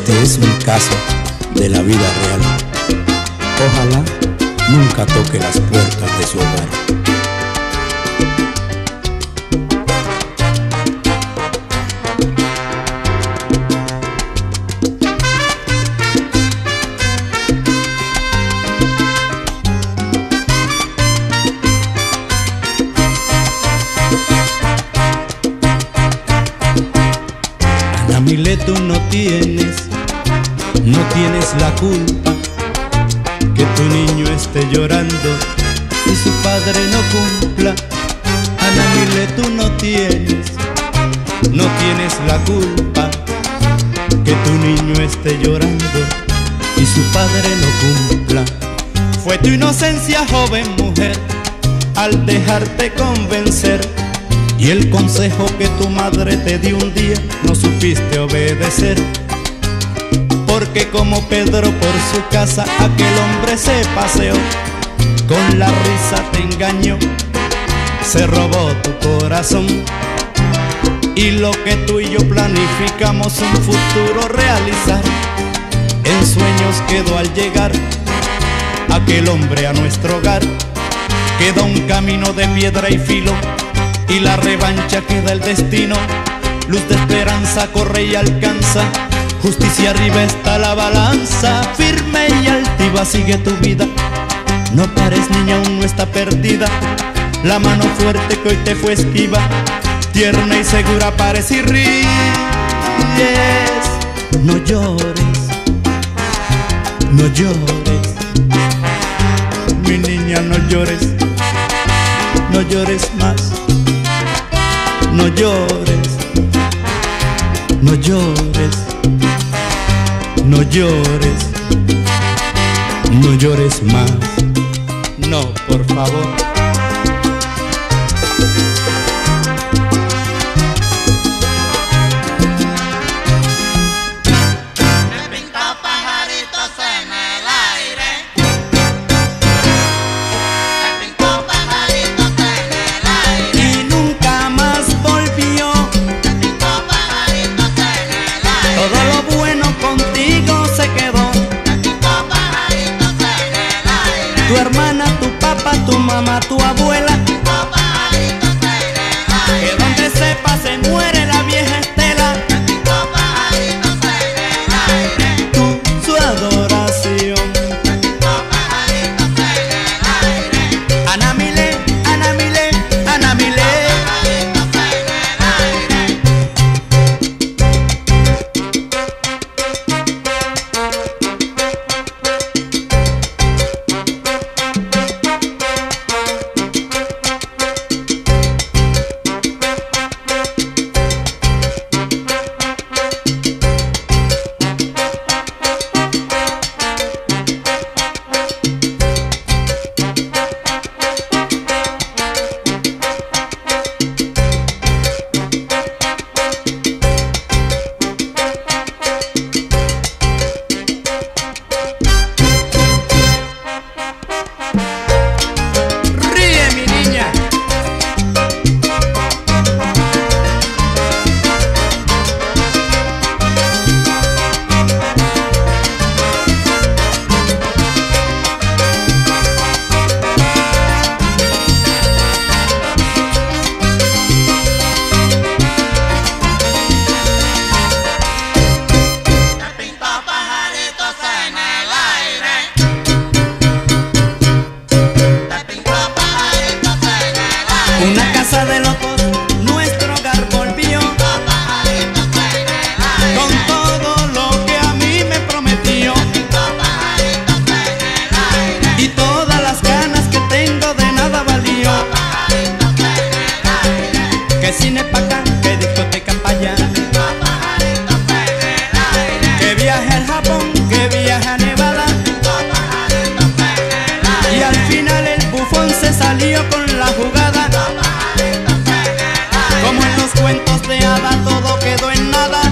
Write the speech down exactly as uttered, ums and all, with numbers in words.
Este es un caso de la vida real. Ojalá nunca toque las puertas de su hogar. Anamile, tú no tienes, no tienes la culpa que tu niño esté llorando y su padre no cumpla. Anamile, tú no tienes, no tienes la culpa que tu niño esté llorando y su padre no cumpla. Fue tu inocencia, joven mujer, al dejarte convencer, y el consejo que tu madre te dio un día no supiste obedecer. Porque como Pedro por su casa aquel hombre se paseó, con la risa te engañó, se robó tu corazón. Y lo que tú y yo planificamos un futuro realizar, en sueños quedó al llegar aquel hombre a nuestro hogar. Queda un camino de piedra y filo, y la revancha queda el destino. Luz de esperanza corre y alcanza, justicia arriba está la balanza. Firme y altiva sigue tu vida, no pares niña, aún no está perdida. La mano fuerte que hoy te fue esquiva, tierna y segura pares y ríes. No llores, no llores, mi niña, no llores, no llores más. No llores, no llores, no llores, no llores más. No, por favor. Tu hermana, tu papá, tu mamá, tu abuela, que donde sepa se muere la vieja Estela. Tu, su adoración. Anamile, Anamile, Anamile. Una casa de locos, nuestro hogar volvió, con todo lo que a mí me prometió, y todas las ganas que tengo de nada valió. Que cine pa' acá, que discoteca pa' allá, que viaje al Japón, que viaje a Nevada, y al final el bufón se salió con la jugada. Como en los cuentos de hada, todo quedó en nada.